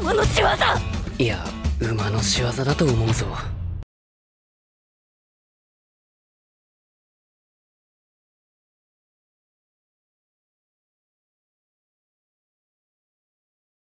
様の仕業。 いや、馬の仕業だと思うぞ。